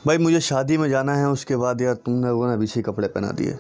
भाई मुझे शादी में जाना है, उसके बाद यार तुम लोगों ने अभी से कपड़े पहना दिए।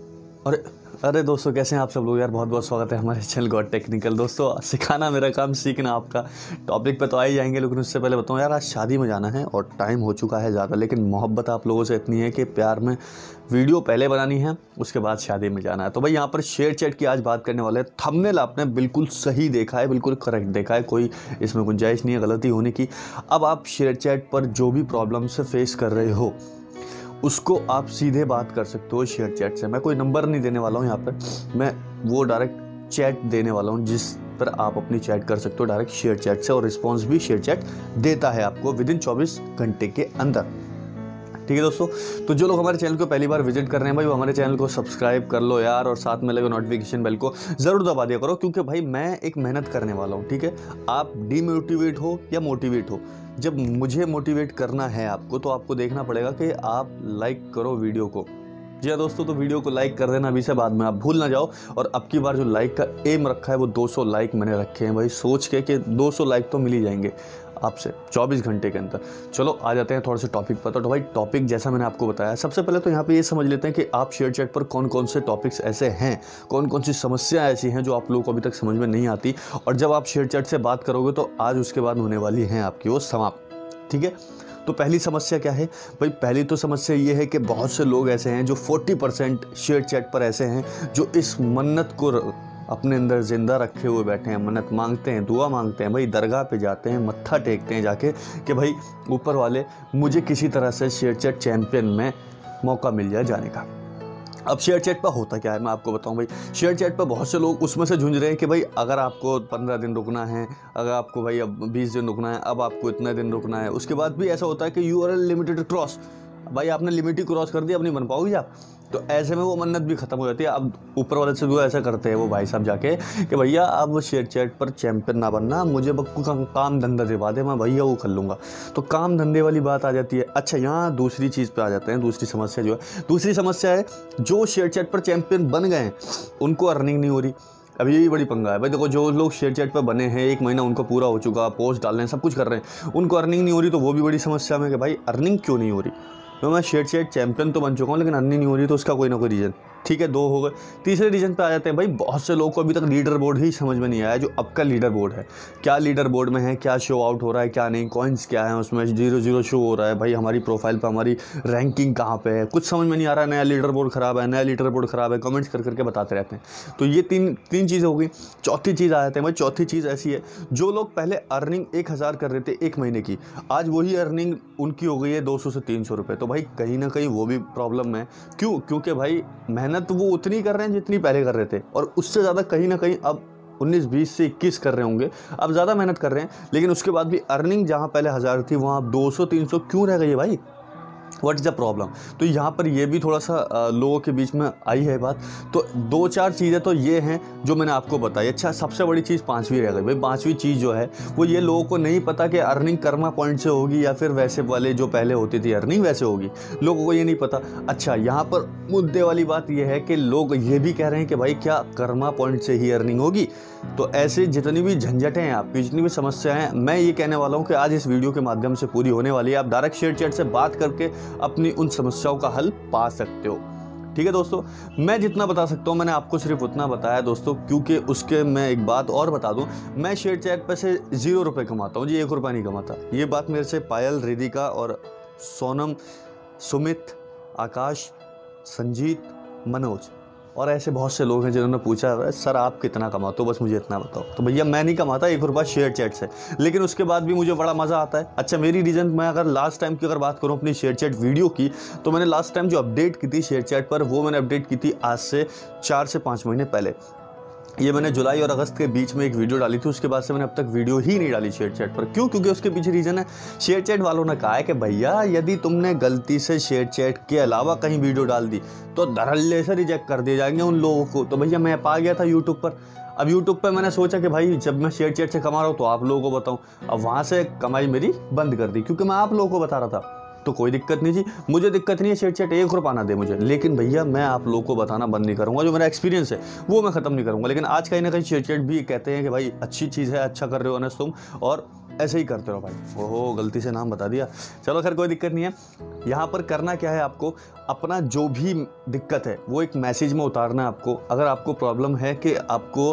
अरे अरे दोस्तों, कैसे हैं आप सब लोग यार। बहुत बहुत स्वागत है हमारे चैनल गॉड टेक्निकल। दोस्तों, सिखाना मेरा काम, सीखना आपका। टॉपिक पे तो आ ही जाएंगे, लेकिन उससे पहले बताऊं यार, आज शादी में जाना है और टाइम हो चुका है ज़्यादा, लेकिन मोहब्बत आप लोगों से इतनी है कि प्यार में वीडियो पहले बनानी है, उसके बाद शादी में जाना है। तो भाई यहाँ पर शेयर चैट की आज बात करने वाले हैं। थंबनेल आपने बिल्कुल सही देखा है, बिल्कुल करेक्ट देखा है, कोई इसमें गुंजाइश नहीं है गलती होने की। अब आप शेयर चैट पर जो भी प्रॉब्लम से फेस कर रहे हो उसको आप सीधे बात कर सकते हो शेयर चैट से। मैं कोई नंबर नहीं देने वाला हूँ यहाँ पर, मैं वो डायरेक्ट चैट देने वाला हूँ जिस पर आप अपनी चैट कर सकते हो डायरेक्ट शेयर चैट से, और रिस्पॉन्स भी शेयर चैट देता है आपको विदिन 24 घंटे के अंदर। ठीक है दोस्तों, तो जो लोग हमारे चैनल को पहली बार विजिट कर रहे हैं भाई, वो हमारे चैनल को सब्सक्राइब कर लो यार, और साथ में लगे नोटिफिकेशन बेल को ज़रूर दबा दिया करो, क्योंकि भाई मैं एक मेहनत करने वाला हूँ। ठीक है, आप डीमोटिवेट हो या मोटिवेट हो, जब मुझे मोटिवेट करना है आपको, तो आपको देखना पड़ेगा कि आप लाइक करो वीडियो को। जी हाँ दोस्तों, तो वीडियो को लाइक कर देना अभी से, बाद में आप भूल ना जाओ। और अब की बार जो लाइक का एम रखा है वो 200 लाइक मैंने रखे हैं भाई, सोच के कि 200 लाइक तो मिल ही जाएंगे आपसे 24 घंटे के अंदर। चलो आ जाते हैं थोड़े से टॉपिक पर। तो भाई टॉपिक जैसा मैंने आपको बताया, सबसे पहले तो यहाँ पे ये समझ लेते हैं कि आप शेयर चैट पर कौन कौन से टॉपिक्स ऐसे हैं, कौन कौन सी समस्या ऐसी हैं जो आप लोगों को अभी तक समझ में नहीं आती, और जब आप शेयर चैट से बात करोगे तो आज उसके बाद होने वाली हैं आपकी वो समाप्त। ठीक है, तो पहली समस्या क्या है भाई? पहली तो समस्या ये है कि बहुत से लोग ऐसे हैं जो 40% शेयर चैट पर ऐसे हैं जो इस मन्नत को अपने अंदर जिंदा रखे हुए बैठे हैं, मन्नत मांगते हैं, दुआ मांगते हैं भाई, दरगाह पे जाते हैं, मत्था टेकते हैं जाके कि भाई ऊपर वाले मुझे किसी तरह से शेयर चैट चैंपियन में मौका मिल जाए जाने का। अब शेयर चैट पर होता क्या है मैं आपको बताऊं भाई। शेयर चैट पर बहुत से लोग उसमें से झुंझ रहे हैं कि भाई अगर आपको 15 दिन रुकना है, अगर आपको भाई अब 20 दिन रुकना है, अब आपको इतना दिन रुकना है। उसके बाद भी ऐसा होता है कि URL लिमिटेड क्रॉस, भाई आपने लिमिट ही क्रॉस कर दी, अब नहीं बन पाओगे आप। तो ऐसे में वो मन्नत भी खत्म हो जाती है। अब ऊपर वाले से जो ऐसा करते हैं वो भाई साहब जाके कि भैया अब शेयर चैट पर चैंपियन ना बनना, मुझे बक्कू का काम धंधा दिवा दे, मैं भैया वो कर लूँगा। तो काम धंधे वाली बात आ जाती है। अच्छा, यहाँ दूसरी चीज़ पे आ जाते हैं। दूसरी समस्या जो है, दूसरी समस्या है जो शेयर चैट पर चैंपियन बन गए हैं उनको अर्निंग नहीं हो रही। अब यही बड़ी पंगा है भाई। देखो, जो लोग शेयर चैट पर बने हैं, 1 महीना उनको पूरा हो चुका, पोस्ट डाल रहे हैं, सब कुछ कर रहे हैं, उनको अर्निंग नहीं हो रही, तो वो भी बड़ी समस्या में कि भाई अर्निंग क्यों नहीं हो रही। तो मैं शेयर चैट चैंपियन तो बन चुका हूँ लेकिन अर्निंग नहीं हो रही, तो उसका कोई ना कोई रीज़न। ठीक है, 2 हो गए। तीसरे रीज़न पे आ जाते हैं भाई, बहुत से लोगों को अभी तक लीडर बोर्ड ही समझ में नहीं आया जो अब का लीडर बोर्ड है। क्या लीडर बोर्ड में है, क्या शो आउट हो रहा है, क्या नहीं, कॉइन्स क्या है उसमें, 0-0 शो हो रहा है भाई, हमारी प्रोफाइल पे हमारी रैंकिंग कहाँ पे है, कुछ समझ में नहीं आ रहा है। नया लीडर बोर्ड ख़राब है, नया लीडर बोर्ड ख़राब है, कमेंट्स कर करके बताते रहते हैं। तो ये तीन चीज़ें हो गई। चौथी चीज़ आ जाते हैं भाई। चौथी चीज़ ऐसी है, जो लोग पहले अर्निंग 1000 कर रहे थे 1 महीने की, आज वही अर्निंग उनकी हो गई है 200 से 300 रुपये। तो भाई कहीं ना कहीं वो भी प्रॉब्लम है। क्यों? क्योंकि भाई मेहनत वो उतनी कर रहे हैं जितनी पहले कर रहे थे, और उससे ज़्यादा कहीं ना कहीं अब 19-20 से 21 कर रहे होंगे, अब ज़्यादा मेहनत कर रहे हैं, लेकिन उसके बाद भी अर्निंग जहाँ पहले 1000 थी वहाँ अब 200-300 क्यों रह गई है भाई? What is the problem? तो यहाँ पर ये भी थोड़ा सा लोगों के बीच में आई है बात। तो 2-4 चीज़ें तो ये हैं जो मैंने आपको बताई। अच्छा, सबसे बड़ी चीज़ 5वीं रह गई भाई। 5वीं चीज़ जो है वो ये लोगों को नहीं पता कि अर्निंग कर्मा पॉइंट से होगी या फिर वैसे वाले जो पहले होती थी अर्निंग वैसे होगी, लोगों को ये नहीं पता। अच्छा, यहाँ पर मुद्दे वाली बात ये है कि लोग ये भी कह रहे हैं कि भाई क्या कर्मा पॉइंट से ही अर्निंग होगी? तो ऐसे जितनी भी झंझटें हैं आपकी, जितनी भी समस्याएं हैं, मैं ये कहने वाला हूँ कि आज इस वीडियो के माध्यम से पूरी होने वाली है। आप डायरेक्ट शेयर चैट से बात करके अपनी उन समस्याओं का हल पा सकते हो। ठीक है दोस्तों, मैं जितना बता सकता हूँ मैंने आपको सिर्फ उतना बताया दोस्तों, क्योंकि उसके मैं एक बात और बता दूँ, मैं शेयर चैट पर से 0 रुपये कमाता हूँ जी, 1 रुपया नहीं कमाता। ये बात मेरे से पायल, रिदिका और सोनम, सुमित, आकाश, संजीत, मनोज और ऐसे बहुत से लोग हैं जिन्होंने पूछा सर आप कितना कमाते हो, बस मुझे इतना बताओ। तो भैया मैं नहीं कमाता 1 रुपया शेयर चैट से, लेकिन उसके बाद भी मुझे बड़ा मज़ा आता है। अच्छा, मेरी रीज़न, मैं अगर लास्ट टाइम की अगर बात करूं अपनी शेयर चैट वीडियो की, तो मैंने लास्ट टाइम जो अपडेट की थी शेयर चैट पर, वो मैंने अपडेट की थी आज से 4 से 5 महीने पहले। ये मैंने जुलाई और अगस्त के बीच में एक वीडियो डाली थी, उसके बाद से मैंने अब तक वीडियो ही नहीं डाली शेयर चैट पर। क्यों? क्योंकि उसके पीछे रीज़न है, शेयर चैट वालों ने कहा है कि भैया यदि तुमने गलती से शेयर चैट के अलावा कहीं वीडियो डाल दी तो धड़ल्ले से रिजेक्ट कर दिए जाएंगे उन लोगों को। तो भैया मैं पा गया था यूट्यूब पर। अब यूट्यूब पर मैंने सोचा कि भाई जब मैं शेयर चैट से कमा रहा हूँ तो आप लोगों को बताऊँ। अब वहाँ से कमाई मेरी बंद कर दी क्योंकि मैं आप लोगों को बता रहा था। तो कोई दिक्कत नहीं जी, मुझे दिक्कत नहीं है शेयर चैट 1 रुपया ना दे मुझे, लेकिन भैया मैं आप लोगों को बताना बंद नहीं करूँगा। जो मेरा एक्सपीरियंस है वो मैं ख़त्म नहीं करूँगा। लेकिन आज कहीं ना कहीं शेयर चैट भी कहते हैं कि भाई अच्छी चीज़ है, अच्छा कर रहे हो अनस तुम, और ऐसे ही करते रहो भाई। ओहो, गलती से नाम बता दिया, चलो खैर कोई दिक्कत नहीं है। यहाँ पर करना क्या है, आपको अपना जो भी दिक्कत है वो एक मैसेज में उतारना है आपको। अगर आपको प्रॉब्लम है कि आपको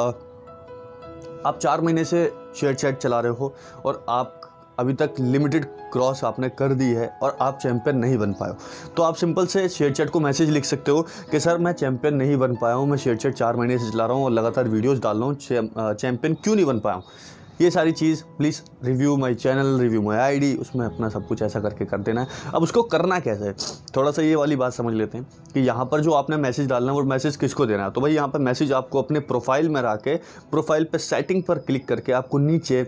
आप 4 महीने से शेयर चैट चला रहे हो और आप अभी तक लिमिटेड क्रॉस आपने कर दी है और आप चैंपियन नहीं बन पाए हो, तो आप सिंपल से शेयर चैट को मैसेज लिख सकते हो कि सर मैं चैंपियन नहीं बन पाया हूँ, मैं शेयर चैट 4 महीने से चला रहा हूँ और लगातार वीडियोस डाल रहा हूँ, चैंपियन क्यों नहीं बन पाया हूँ। ये सारी चीज़ please review my channel, review my ID, उसमें अपना सब कुछ ऐसा करके कर देना है। अब उसको करना कैसे है, थोड़ा सा ये वाली बात समझ लेते हैं कि यहाँ पर जो आपने मैसेज डालना है वो मैसेज किसको देना है। तो भाई यहाँ पर मैसेज आपको अपने प्रोफाइल में रख के, प्रोफाइल पे सेटिंग पर क्लिक करके आपको नीचे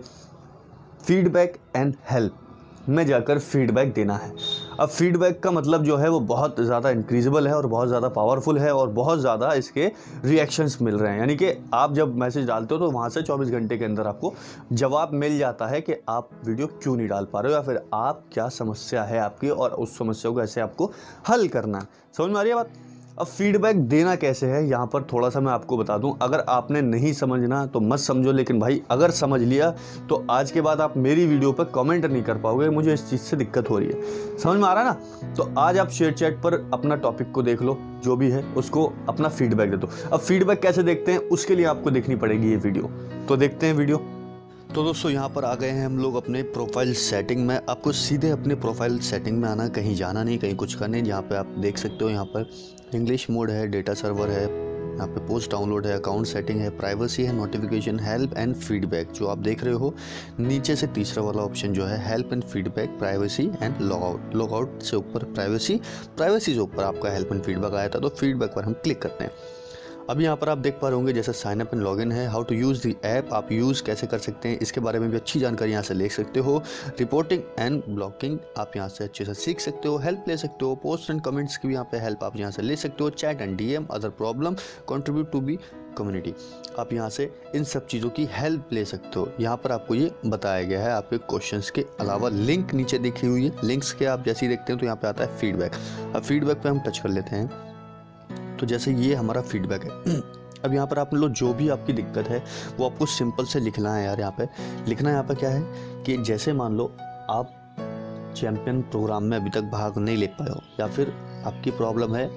फीडबैक एंड हेल्प में जाकर फीडबैक देना है। अब फीडबैक का मतलब जो है वो बहुत ज़्यादा इंक्रीजेबल है और बहुत ज़्यादा पावरफुल है और बहुत ज़्यादा इसके रिएक्शंस मिल रहे हैं। यानी कि आप जब मैसेज डालते हो तो वहाँ से 24 घंटे के अंदर आपको जवाब मिल जाता है कि आप वीडियो क्यों नहीं डाल पा रहे हो या फिर आप क्या समस्या है आपकी और उस समस्या को कैसे आपको हल करना है। समझ में आ रही है बात। अब फीडबैक देना कैसे है, यहाँ पर थोड़ा सा मैं आपको बता दूं। अगर आपने नहीं समझना तो मत समझो, लेकिन भाई अगर समझ लिया तो आज के बाद आप मेरी वीडियो पर कमेंट नहीं कर पाओगे, मुझे इस चीज़ से दिक्कत हो रही है। समझ में आ रहा है ना। तो आज आप शेयर चैट पर अपना टॉपिक को देख लो, जो भी है उसको अपना फीडबैक दे दो। अब फीडबैक कैसे देखते हैं उसके लिए आपको देखनी पड़ेगी ये वीडियो, तो देखते हैं वीडियो। तो दोस्तों यहाँ पर आ गए हैं हम लोग अपने प्रोफाइल सेटिंग में। आपको सीधे अपने प्रोफाइल सेटिंग में आना, कहीं जाना नहीं, कहीं कुछ करने। यहाँ पे आप देख सकते हो, यहाँ पर इंग्लिश मोड है, डेटा सर्वर है, यहाँ पे पोस्ट डाउनलोड है, अकाउंट सेटिंग है, प्राइवेसी है, नोटिफिकेशन, हेल्प एंड फीडबैक जो आप देख रहे हो। नीचे से तीसरा वाला ऑप्शन जो है help and feedback, privacy and logout. Logout से ऊपर प्राइवेसी, प्राइवेसी से ऊपर आपका हेल्प एंड फीडबैक आया था, तो फीडबैक पर हम क्लिक करते हैं। अब यहाँ पर आप देख पा रहे होंगे जैसे साइन अप एंड लॉगिन है, how to use the app, आप यूज़ कैसे कर सकते हैं इसके बारे में भी अच्छी जानकारी यहाँ से ले सकते हो। रिपोर्टिंग एंड ब्लॉकिंग आप यहाँ से अच्छे से सीख सकते हो, हेल्प ले सकते हो, पोस्ट एंड कमेंट्स की भी यहाँ पे हेल्प आप यहाँ से ले सकते हो, chat and DM, other problem, contribute to the community, आप यहाँ से इन सब चीज़ों की हेल्प ले सकते हो। यहाँ पर आपको ये बताया गया है आपके क्वेश्चंस के अलावा। लिंक नीचे देखी हुई है, लिंक्स के आप जैसे ही देखते हैं तो यहाँ पे आता है फीडबैक। अब फीडबैक पे हम टच कर लेते हैं। तो जैसे ये हमारा फीडबैक है। अब यहाँ पर आप लोग जो भी आपकी दिक्कत है वो आपको सिंपल से लिखना है यार। यहाँ पे लिखना यहाँ पे क्या है कि जैसे मान लो आप चैंपियन प्रोग्राम में अभी तक भाग नहीं ले पाए हो, या फिर आपकी प्रॉब्लम है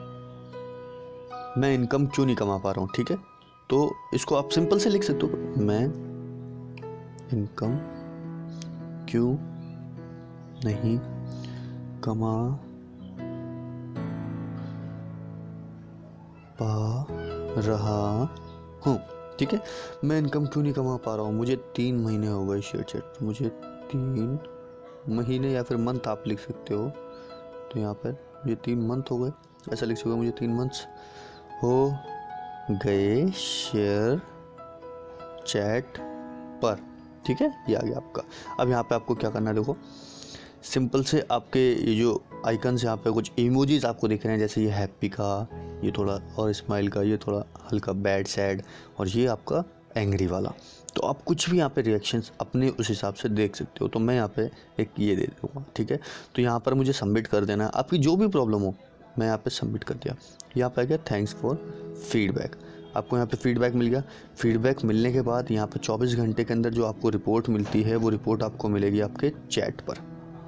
मैं इनकम क्यों नहीं कमा पा रहा हूँ, ठीक है। तो इसको आप सिंपल से लिख सकते हो, मैं इनकम क्यों नहीं कमा पा रहा हूँ, ठीक है। मैं इनकम क्यों नहीं कमा पा रहा हूँ, मुझे 3 महीने हो गए शेयर चैट, मुझे 3 महीने या फिर मंथ आप लिख सकते हो। तो यहाँ पर मुझे 3 मंथ हो गए, ऐसा लिख सकते हो, मुझे 3 मंथ्स हो गए शेयर चैट पर, ठीक है। ये आ गया आपका। अब यहाँ पे आपको क्या करना है, देखो सिंपल से आपके ये जो आइकन्स यहाँ पे कुछ इमोजीज आपको दिख रहे हैं, जैसे ये हैप्पी का, ये थोड़ा और स्माइल का, ये थोड़ा हल्का बैड सैड, और ये आपका एंग्री वाला। तो आप कुछ भी यहाँ पे रिएक्शंस अपने उस हिसाब से देख सकते हो। तो मैं यहाँ पे एक ये दे दूँगा, ठीक है। तो यहाँ पर मुझे सबमिट कर देना है, आपकी जो भी प्रॉब्लम हो मैं यहाँ पे सबमिट कर दिया। यहाँ पे आ गया थैंक्स फॉर फीडबैक, आपको यहाँ पे फीडबैक मिल गया। फीडबैक मिलने के बाद यहाँ पे 24 घंटे के अंदर जो आपको रिपोर्ट मिलती है वो रिपोर्ट आपको मिलेगी आपके चैट पर।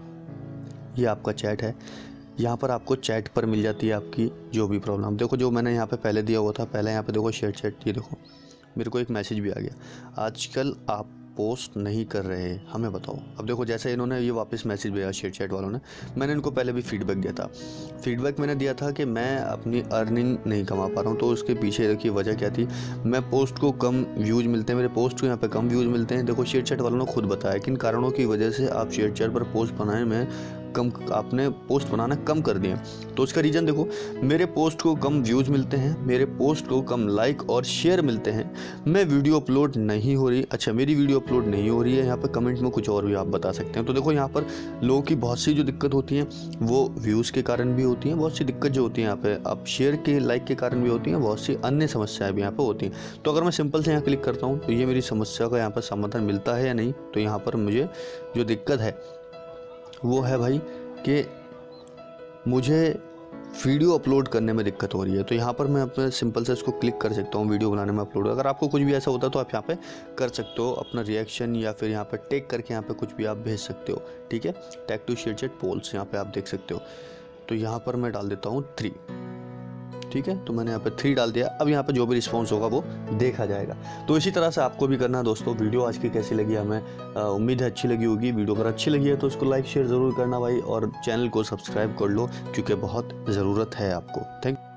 ये आपका चैट है, यहाँ पर आपको चैट पर मिल जाती है आपकी जो भी प्रॉब्लम। देखो जो मैंने यहाँ पे पहले दिया हुआ था, पहले यहाँ पे देखो शेयर चैट, ये देखो मेरे को एक मैसेज भी आ गया, आजकल आप पोस्ट नहीं कर रहे, हमें बताओ। अब देखो जैसे इन्होंने ये वापस मैसेज भेजा शेयर चैट वालों ने, मैंने इनको पहले भी फीडबैक दिया था। फीडबैक मैंने दिया था कि मैं अपनी अर्निंग नहीं कमा पा रहा हूँ, तो उसके पीछे देखिए वजह क्या थी। मैं पोस्ट को कम व्यूज़ मिलते हैं, मेरे पोस्ट को यहाँ पे कम व्यूज़ मिलते हैं। देखो शेयर चैट वालों ने खुद बताया किन कारणों की वजह से आप शेयर चैट पर पोस्ट बनाने में कम, आपने पोस्ट बनाना कम कर दिया। तो उसका रीज़न देखो, मेरे पोस्ट को कम व्यूज़ मिलते हैं, मेरे पोस्ट को कम लाइक और शेयर मिलते हैं, मैं वीडियो अपलोड नहीं हो रही। अच्छा मेरी वीडियो अपलोड नहीं हो रही है, यहाँ पर कमेंट में कुछ और भी आप बता सकते हैं। तो देखो यहाँ पर लोगों की बहुत सी जो दिक्कत होती हैं वो व्यूज़ के कारण भी होती हैं, बहुत सी दिक्कत जो होती है यहाँ पे आप शेयर के लाइक के कारण भी होती हैं, बहुत सी अन्य समस्याएं भी यहाँ पर होती हैं। तो अगर मैं सिंपल से यहाँ क्लिक करता हूँ तो ये मेरी समस्या का यहाँ पर समाधान मिलता है या नहीं। तो यहाँ पर मुझे जो दिक्कत है वो है भाई कि मुझे वीडियो अपलोड करने में दिक्कत हो रही है, तो यहाँ पर मैं अपने सिंपल से इसको क्लिक कर सकता हूँ वीडियो बनाने में अपलोड। अगर आपको कुछ भी ऐसा होता है तो आप यहाँ पे कर सकते हो, अपना रिएक्शन या फिर यहाँ पे टैग करके यहाँ पे कुछ भी आप भेज सकते हो। ठीक है, टैग टू शेयरचैट पोल्स यहाँ पे आप देख सकते हो। तो यहाँ पर मैं डाल देता हूँ 3। ठीक है, तो मैंने यहाँ पे 3 डाल दिया। अब यहाँ पे जो भी रिस्पॉन्स होगा वो देखा जाएगा। तो इसी तरह से आपको भी करना है दोस्तों। वीडियो आज की कैसी लगी हमें उम्मीद है अच्छी लगी होगी। वीडियो अगर अच्छी लगी है तो उसको लाइक शेयर ज़रूर करना भाई, और चैनल को सब्सक्राइब कर लो क्योंकि बहुत ज़रूरत है आपको। थैंक